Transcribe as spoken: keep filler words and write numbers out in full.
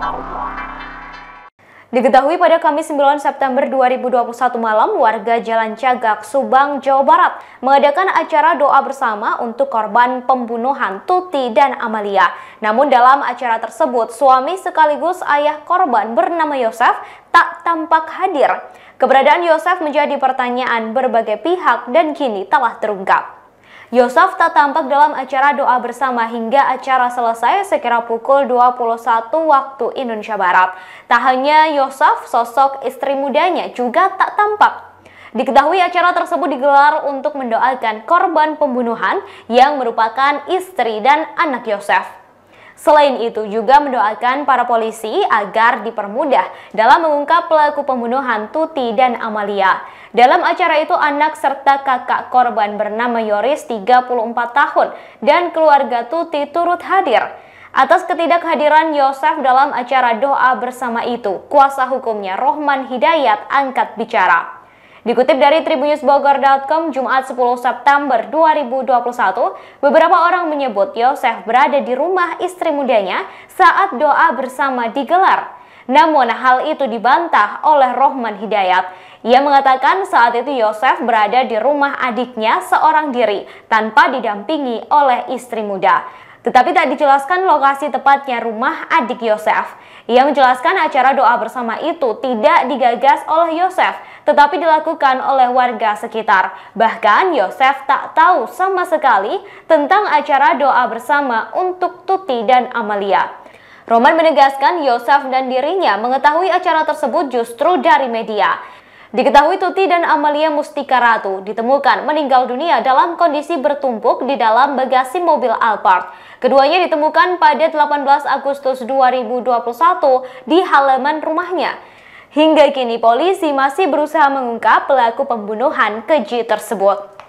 Diketahui pada Kamis sembilan September dua ribu dua puluh satu malam, warga Jalan Cagak, Subang, Jawa Barat mengadakan acara doa bersama untuk korban pembunuhan Tuti dan Amalia. Namun dalam acara tersebut, suami sekaligus ayah korban bernama Yosef tak tampak hadir. Keberadaan Yosef menjadi pertanyaan berbagai pihak dan kini telah terungkap. Yosef tak tampak dalam acara doa bersama hingga acara selesai sekira pukul dua puluh satu waktu Indonesia Barat. Tak hanya Yosef, sosok istri mudanya juga tak tampak. Diketahui acara tersebut digelar untuk mendoakan korban pembunuhan yang merupakan istri dan anak Yosef. Selain itu juga mendoakan para polisi agar dipermudah dalam mengungkap pelaku pembunuhan Tuti dan Amalia. Dalam acara itu anak serta kakak korban bernama Yoris tiga puluh empat tahun dan keluarga Tuti turut hadir. Atas ketidakhadiran Yosef dalam acara doa bersama itu, kuasa hukumnya Rohman Hidayat angkat bicara. Dikutip dari tribunnews bogor titik com Jumat sepuluh September dua ribu dua puluh satu, beberapa orang menyebut Yosef berada di rumah istri mudanya saat doa bersama digelar. Namun hal itu dibantah oleh Rohman Hidayat. Ia mengatakan saat itu Yosef berada di rumah adiknya seorang diri tanpa didampingi oleh istri muda. Tetapi tak dijelaskan lokasi tepatnya rumah adik Yosef. Ia menjelaskan acara doa bersama itu tidak digagas oleh Yosef, tetapi dilakukan oleh warga sekitar. Bahkan Yosef tak tahu sama sekali tentang acara doa bersama untuk Tuti dan Amalia. Rohman menegaskan Yosef dan dirinya mengetahui acara tersebut justru dari media. Diketahui Tuti dan Amalia Mustika Ratu ditemukan meninggal dunia dalam kondisi bertumpuk di dalam bagasi mobil Alphard. Keduanya ditemukan pada delapan belas Agustus dua ribu dua puluh satu di halaman rumahnya. Hingga kini polisi masih berusaha mengungkap pelaku pembunuhan keji tersebut.